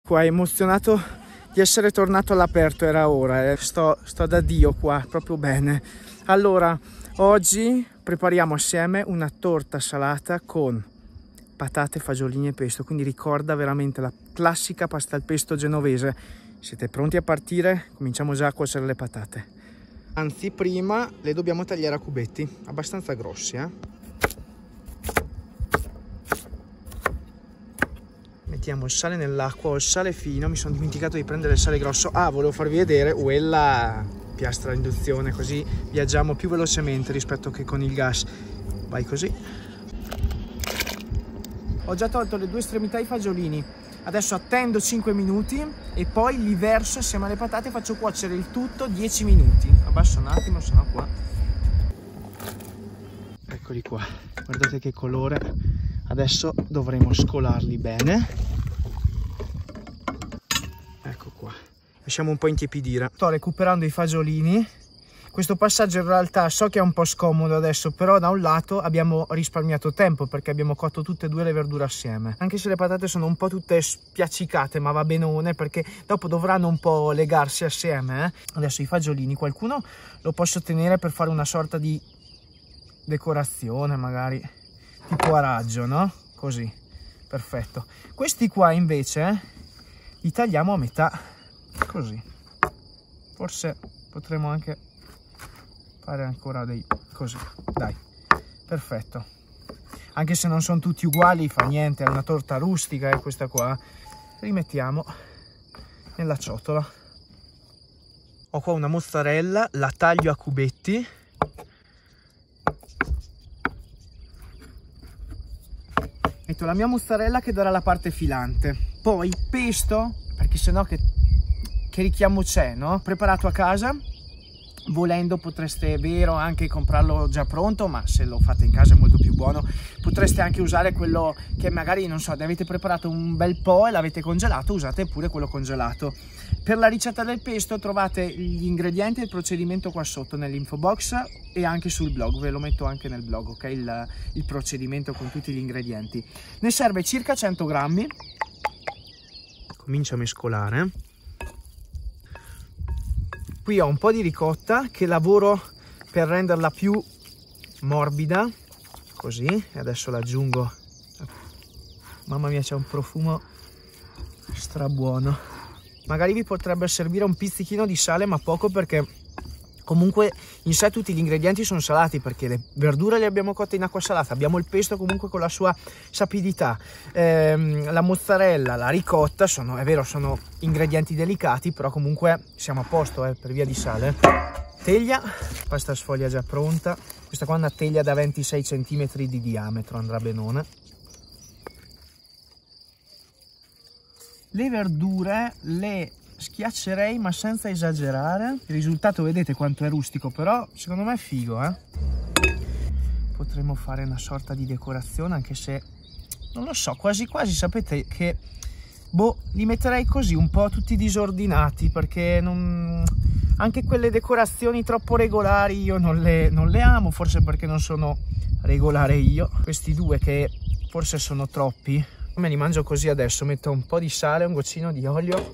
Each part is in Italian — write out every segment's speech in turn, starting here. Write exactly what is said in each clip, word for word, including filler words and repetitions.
Qua emozionato di essere tornato all'aperto, era ora, eh. sto, sto da Dio qua, proprio bene. Allora, oggi prepariamo assieme una torta salata con patate, fagiolini e pesto, quindi ricorda veramente la classica pasta al pesto genovese. Siete pronti a partire? Cominciamo già a cuocere le patate. Anzi, prima le dobbiamo tagliare a cubetti, abbastanza grossi, eh. Mettiamo il sale nell'acqua, ho il sale fino, mi sono dimenticato di prendere il sale grosso. Ah, volevo farvi vedere quella piastra a induzione, così viaggiamo più velocemente rispetto che con il gas. Vai così. Ho già tolto le due estremità ai fagiolini, adesso attendo cinque minuti e poi li verso assieme alle patate e faccio cuocere il tutto dieci minuti. Abbasso un attimo, sennò qua. Eccoli qua, guardate che colore. Adesso dovremo scolarli bene. Ecco qua. Lasciamo un po' intiepidire. Sto recuperando i fagiolini. Questo passaggio in realtà so che è un po' scomodo adesso, però da un lato abbiamo risparmiato tempo perché abbiamo cotto tutte e due le verdure assieme. Anche se le patate sono un po' tutte spiaccicate, ma va benone perché dopo dovranno un po' legarsi assieme. Eh? Adesso i fagiolini, qualcuno lo posso tenere per fare una sorta di decorazione magari. Tipo a raggio, no? Così, perfetto. Questi qua invece li tagliamo a metà, così. Forse potremo anche fare ancora dei così, dai, perfetto. Anche se non sono tutti uguali, fa niente, è una torta rustica, eh, questa qua. Rimettiamo nella ciotola. Ho qua una mozzarella, la taglio a cubetti. Metto la mia mozzarella che darà la parte filante, poi pesto, perché sennò che, che richiamo c'è, no? Preparato a casa, volendo potreste, è vero, anche comprarlo già pronto, ma se lo fate in casa è molto più buono. Potreste anche usare quello che magari, non so, avete preparato un bel po' e l'avete congelato, usate pure quello congelato. Per la ricetta del pesto trovate gli ingredienti e il procedimento qua sotto nell'info box e anche sul blog, ve lo metto anche nel blog, ok? Il, il procedimento con tutti gli ingredienti. Ne serve circa cento grammi. Comincio a mescolare. Qui ho un po' di ricotta che lavoro per renderla più morbida, così, e adesso l'aggiungo. Mamma mia, c'è un profumo strabuono. Magari vi potrebbe servire un pizzichino di sale, ma poco, perché comunque in sé tutti gli ingredienti sono salati, perché le verdure le abbiamo cotte in acqua salata, abbiamo il pesto comunque con la sua sapidità, ehm, la mozzarella, la ricotta, sono, è vero, sono ingredienti delicati, però comunque siamo a posto eh, per via di sale. Teglia, pasta sfoglia già pronta, questa qua è una teglia da ventisei centimetri di diametro, andrà benone. Le verdure le schiaccerei ma senza esagerare. Il risultato vedete quanto è rustico, però secondo me è figo, eh? Potremmo fare una sorta di decorazione, anche se non lo so, quasi quasi sapete che boh, li metterei così un po' tutti disordinati, perché non... anche quelle decorazioni troppo regolari io non le, non le amo, forse perché non sono regolare io. Questi due che forse sono troppi, me li mangio così. Adesso metto un po' di sale, un goccino di olio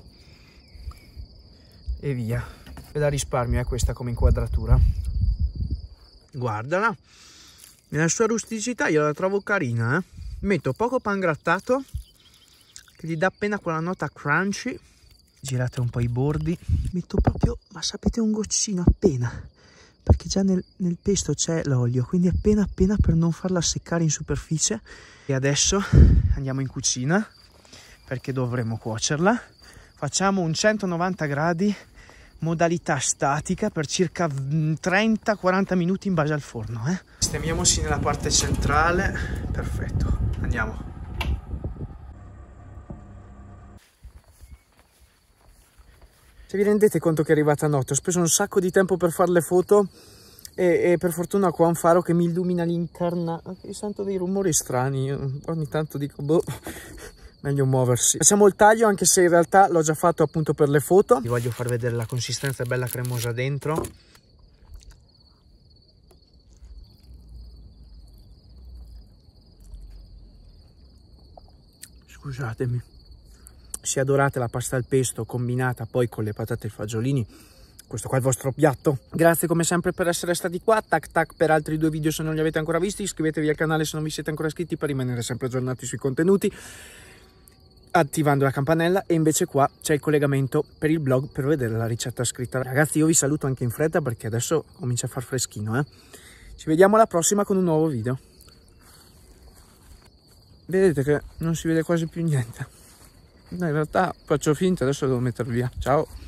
e via. Ve la risparmio è questa come inquadratura. Guardala, nella sua rusticità io la trovo carina, eh? Metto poco pan grattato che gli dà appena quella nota crunchy. Girate un po' i bordi, metto proprio, ma sapete, un goccino appena, perché già nel, nel pesto c'è l'olio, quindi appena appena per non farla seccare in superficie. E adesso andiamo in cucina perché dovremo cuocerla. Facciamo un centonovanta gradi, modalità statica, per circa trenta quaranta minuti in base al forno, eh. Sistemiamoci nella parte centrale. Perfetto, andiamo. Se vi rendete conto che è arrivata notte, ho speso un sacco di tempo per fare le foto e, e per fortuna qua ho un faro che mi illumina l'interna. Sento dei rumori strani, ogni tanto dico boh, meglio muoversi. Facciamo il taglio, anche se in realtà l'ho già fatto appunto per le foto. Vi voglio far vedere la consistenza, è bella cremosa dentro. Scusatemi, sia dorata la pasta al pesto combinata poi con le patate e i fagiolini, questo qua è il vostro piatto. Grazie come sempre per essere stati qua. Tac tac per altri due video se non li avete ancora visti, iscrivetevi al canale se non vi siete ancora iscritti per rimanere sempre aggiornati sui contenuti, attivando la campanella. E invece qua c'è il collegamento per il blog per vedere la ricetta scritta. Ragazzi, io vi saluto anche in fretta perché adesso comincia a far freschino, eh. Ci vediamo alla prossima con un nuovo video. Vedete che non si vede quasi più niente. No, in realtà faccio finta, adesso devo mettere via. Ciao.